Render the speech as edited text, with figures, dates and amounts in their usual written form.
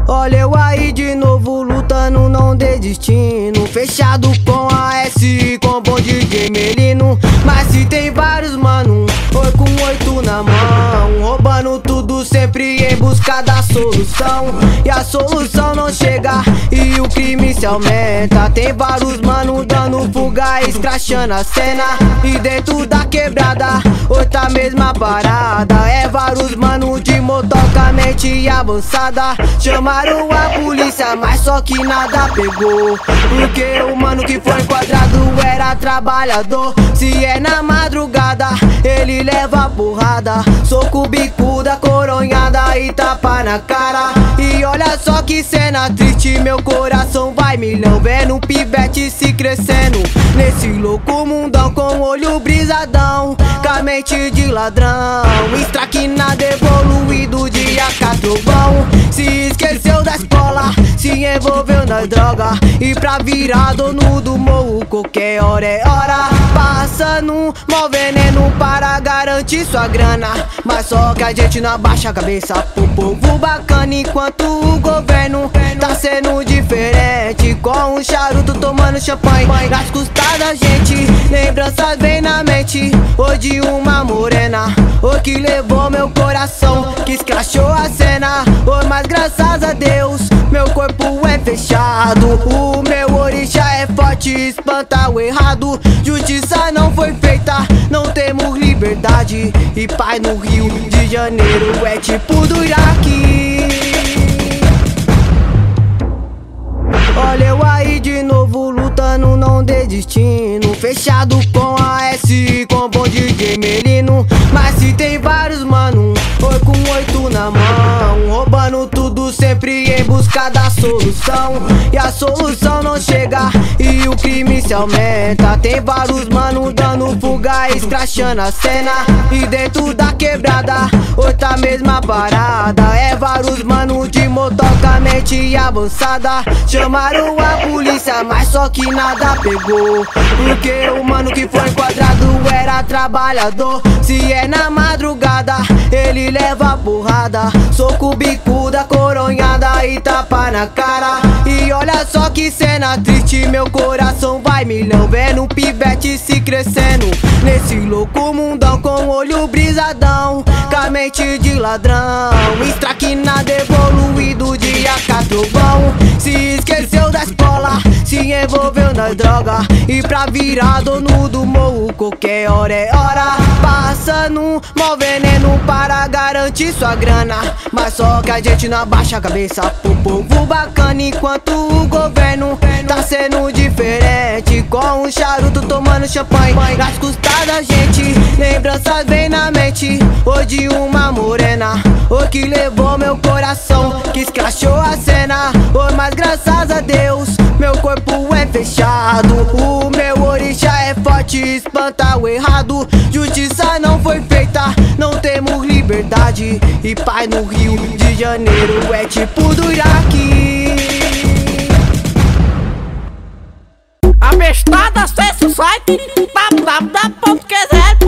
Olha eu aí de novo lutando, não desistindo. Fechado com a S, com bom DJ Melino. Mas se tem vários mano, oi com 8 na mão, roubando tudo sempre em busca da solução. E a solução não chega e o crime se aumenta. Tem vários mano dando fuga, escrachando a cena. E dentro da quebrada, outra mesma parada. É vários mano de motoca, mente avançada. Chamaram a polícia, mas só que nada pegou. Porque o mano que foi enquadrado era trabalhador. Se é na madrugada, ele leva porrada. Soco, bicuda, coronhada e tapa na cara. E olha só que cena triste, meu coração vai milhão. Vendo um pivete se crescendo nesse louco mundão, com olho brisadão, com a mente de ladrão. Estraquinado evoluído de AK trovão. Se esqueceu da escola, se envolveu na droga. E pra virar dono do morro, qualquer hora é hora. Passando mó veneno para garantir sua grana. Mas só que a gente não abaixa a cabeça pro povo bacana. Enquanto o governo tá sendo diferente, com um charuto tomando champanhe nas custas da gente. Lembranças vem na mente, hoje uma morena, o que levou meu coração, que escrachou a cena. Oh, mas graças a Deus, meu corpo é fechado. O meu orixá é forte, espanta o errado. Justiça não foi feita, não temos liberdade. E paz no Rio de Janeiro é tipo do Iraque. Olha eu aí de novo lutando, não desistindo. Fechado com a S, com bom DJ Melino. Mas se tem vários mano, oi com 8 na mão, roubando tudo sempre em busca da solução. E a solução não chega e o crime se aumenta. Tem vários mano dando fuga, escrachando a cena. E dentro da quebrada, outra mesma parada. É vários mano de motoca, mente avançada. Chamaram a polícia, mas só que nada pegou. Porque o mano que foi enquadrado era trabalhador. Se é na madrugada, ele leva porrada. Soco, bicuda, coronhada e tapa na cara. E olha só que cena triste, meu coração vai milhão. Vendo um pivete se crescendo nesse louco mundão, com olho brisadão, com a mente de ladrão. Estraquinado evoluído de AK trovão. Se esqueceu da escola, se envolveu na droga. E pra virar dono do morro, qualquer hora é hora. Passando mó veneno para garantir sua grana. Mas só que a gente não abaixa a cabeça pro povo bacana. Enquanto o governo tá sendo diferente, com um charuto tomando champanhe nas custas da gente. Lembranças vem na mente, hoje uma morena, o que levou meu coração, que escrachou a cena. Oh, mas graças a Deus, meu corpo é fechado. O meu orixá é forte, espanta o errado. Justiça não foi feita, não temos liberdade. E paz no Rio de Janeiro é tipo do Iraque. Abestada, acesse o site www.qz